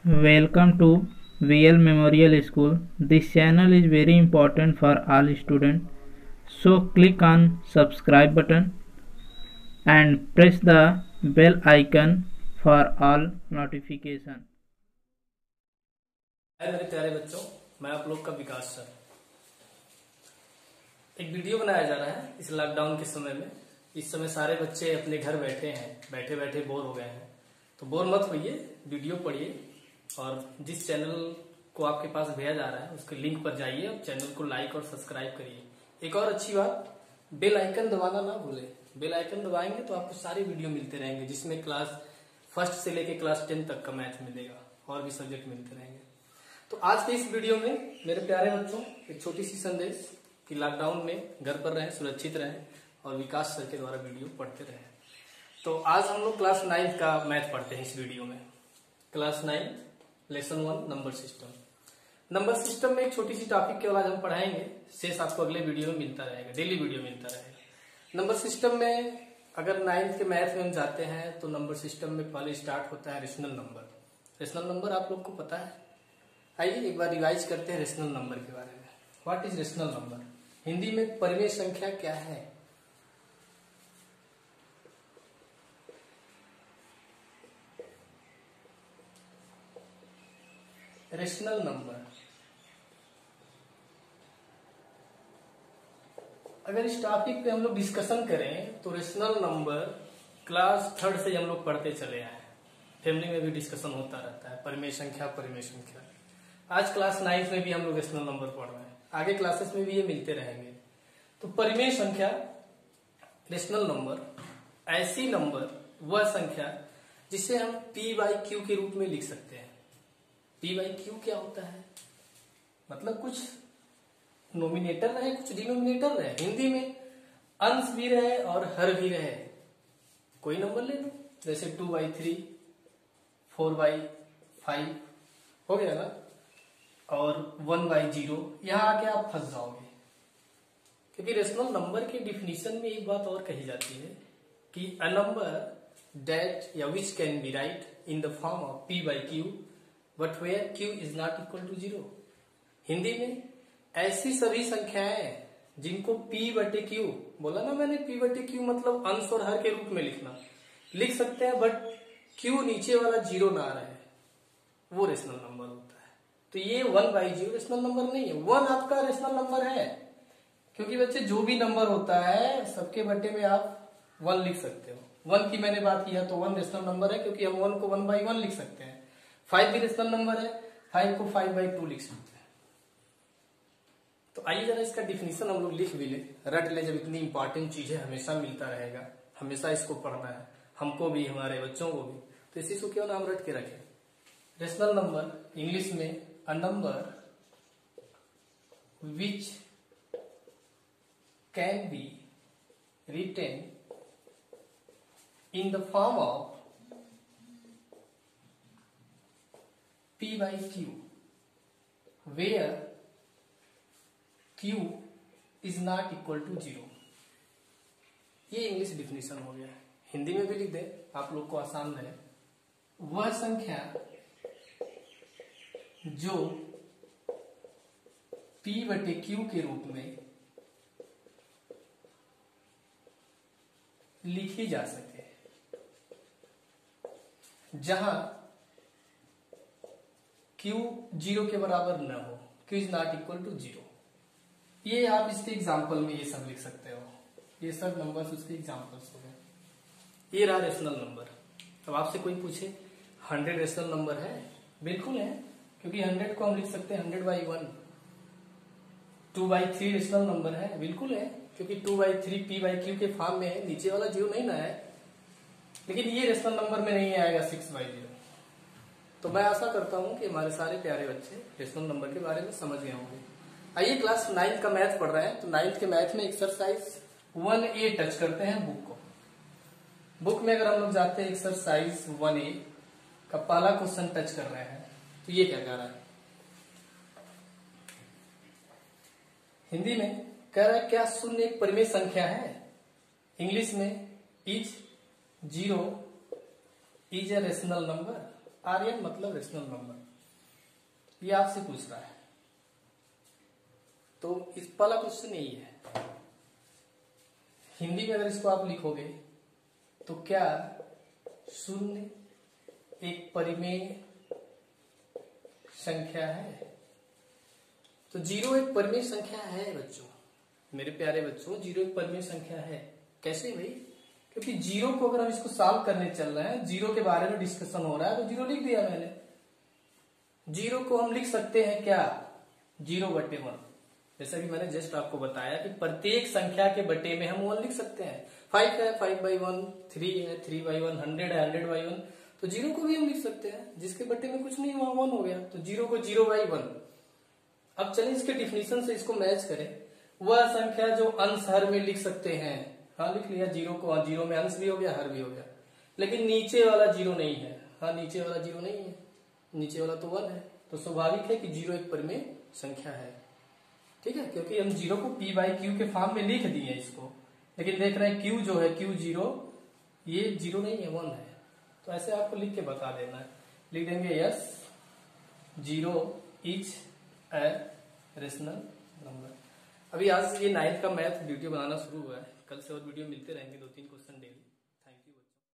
Welcome to VL Memorial School. This channel is very important for all students. So click on subscribe button and press the bell icon for all notification. मेरे प्यारे बच्चों, मैं आप लोग का विकास sir. एक video बनाया जा रहा है इस लॉकडाउन के समय में। इस समय सारे बच्चे अपने घर बैठे हैं, बैठे बैठे बोर हो गए हैं, तो बोर मत होइए, वीडियो पढ़िए और जिस चैनल को आपके पास भेजा जा रहा है उसके लिंक पर जाइए और चैनल को लाइक और सब्सक्राइब करिए। एक और अच्छी बात, बेल आइकन दबाना ना भूलें। बेल आइकन दबाएंगे तो आपको सारे वीडियो मिलते रहेंगे, जिसमें क्लास फर्स्ट से लेके क्लास 10 तक का मैथ मिलेगा और भी सब्जेक्ट मिलते रहेंगे। तो आज के इस वीडियो में मेरे प्यारे बच्चों एक छोटी सी संदेश कि लॉकडाउन में घर पर रहें, सुरक्षित रहें और विकास सर के द्वारा वीडियो पढ़ते रहें। तो आज हम लोग क्लास 9 का मैथ पढ़ते हैं इस वीडियो में। Class 9 lesson 1 number system. Number system में एक छोटी सी टॉपिक केवल आज हम पढ़ाएंगे, शेष आपको अगले वीडियो में मिलता रहेगा, डेली वीडियो मिलता रहेगा। नंबर सिस्टम में अगर 9th के मैथ में हम जाते हैं तो नंबर सिस्टम में पहले स्टार्ट होता है रेशनल नंबर। रेशनल नंबर आप लोग को पता है। आइए एक बार रिवाइज करते हैं रेशनल नंबर के बारे में। What is rational number? Hindi में परिमेय संख्या क्या है? Rational number. अगर इस टॉपिक पे हम लोग डिस्कशन करें तो रेशनल नंबर क्लास 3rd से हम लोग पढ़ते चले आए। फैमिली में भी डिस्कशन होता रहता है, परिमेय संख्या परिमेय संख्या। आज क्लास 9 में भी हम लोग रेशनल नंबर पढ़ रहे हैं, आगे क्लासेस में भी ये मिलते रहेंगे। तो परिमेय संख्या रेशनल नंबर ऐसी नंबर वह संख्या जिसे हम p/q के रूप में लिख सकते हैं। p/q क्या होता है? मतलब कुछ नोमिनेटर रहे, कुछ डिनोमिनेटर रहे। हिंदी में अंश भी रहे और हर भी रहे। कोई नंबर ले लो, जैसे 2/3, 4/5 हो गया ना, और 1/0। यहां आके आप फंस जाओगे, क्योंकि रेशनल नंबर के डिफिनीशन में एक बात और कही जाती है कि अ नंबर दैट या which can be write in the form of p/q but where q is not equal to 0। Hindi में ऐसी सभी संख्याएं जिनको p/q, बोला ना मैंने, p/q मतलब अंश और हर के रूप में लिख सकते हैं, बट q नीचे वाला 0 ना रहे, वो रेशनल नंबर होता है। तो ये 1/0 रेशनल नंबर नहीं है। 1 आपका रेशनल नंबर है, क्योंकि बच्चे जो भी नंबर होता है सबके बट्टे में आप 1 लिख सकते हो। 1 की मैंने बात किया तो 1 रेशनल नंबर है, क्योंकि हम 1 को 1/1 लिख सकते हैं। 5 भी रेशनल नंबर है, 5 को 5/2 लिख सकते हैं। तो आइए जरा इसका डिफिनीशन हम लोग लिख भी ले, रट ले। जब इतनी इंपॉर्टेंट चीज है, हमेशा मिलता रहेगा, हमेशा इसको पढ़ना है, हमको भी हमारे बच्चों को भी, तो इसी को क्यों नाम रट के रखें। रेशनल नंबर इंग्लिश में a number which can be written in the form of p/q where q is not equal to 0। ये इंग्लिश डिफिनीशन हो गया। हिंदी में भी लिख दे, आप लोग को आसान रहे। वह संख्या जो p/q के रूप में लिखी जा सके, जहां q 0 के बराबर न हो, q is not equal to 0। ये आप इसके एग्जाम्पल में ये सब लिख सकते हो। ये सब नंबर्स उसके एग्जाम्पल्स हो गए। ये रहा रेशनल नंबर। अब आपसे कोई पूछे 100 रेशनल नंबर है? बिल्कुल है, क्योंकि 100 को हम लिख सकते हैं 100/1। 2/3 रेशनल नंबर है? बिल्कुल है, क्योंकि 2/3 p/q के फॉर्म में है, नीचे वाला 0 नहीं ना है। लेकिन ये रेशनल नंबर में नहीं आएगा 6/0। तो मैं आशा करता हूं कि हमारे सारे प्यारे बच्चे रेशनल नंबर के बारे में समझ गए होंगे। आइए क्लास 9 का मैथ पढ़ रहे हैं, तो 9th के मैथ में एक्सरसाइज 1A टच करते हैं बुक को। बुक में अगर हम लोग जाते हैं एक्सरसाइज 1A का पहला क्वेश्चन टच कर रहे हैं, तो ये क्या कह रहा है? हिंदी में कह रहा है क्या शून्य एक परिमेय संख्या है? इंग्लिश में is 0 is a rational number. Rn मतलब रेशनल नंबर। ये आपसे पूछ रहा है, तो इस वाला क्वेश्चन यही है। हिंदी में अगर इसको आप लिखोगे तो क्या शून्य एक परिमेय संख्या है? तो 0 एक परिमेय संख्या है बच्चों, मेरे प्यारे बच्चों, 0 एक परिमेय संख्या है। कैसे भाई? क्योंकि 0 को अगर हम इसको सॉल्व करने चल रहे हैं, 0 के बारे में डिस्कशन हो रहा है, तो 0 लिख दिया मैंने। 0 को हम लिख सकते हैं क्या? 0/1। जैसा कि मैंने जस्ट आपको बताया कि प्रत्येक संख्या के बटे में हम 1 लिख सकते हैं। 5 है 5/1, 3 है 3/1, 100 है 100/1, तो 0 को भी हम लिख सकते हैं। जिसके बटे में कुछ नहीं, वहां 1 हो गया, तो 0 को 0/1। अब चलिए इसके डिफिनीशन से इसको मैच करें। वह संख्या जो अंश हर में लिख सकते हैं, हाँ लिख लिया 0 को, 0 में अंश भी हो गया हर भी हो गया, लेकिन नीचे वाला 0 नहीं है। हाँ नीचे वाला 0 नहीं है, नीचे वाला तो 1 है, तो स्वाभाविक है कि 0 एक परिमेय संख्या है। ठीक है, क्योंकि हम 0 को p/q के फॉर्म में लिख दिए इसको, लेकिन देख रहे हैं q जो है q0 ये 0 नहीं है 1 है, तो ऐसे आपको लिख के बता देना है। लिख देंगे yes 0 is a rational number. अभी आज ये 9th का मैथ वीडियो बनाना शुरू हुआ है, कल से और वीडियो मिलते रहेंगे, 2-3 क्वेश्चन डेली।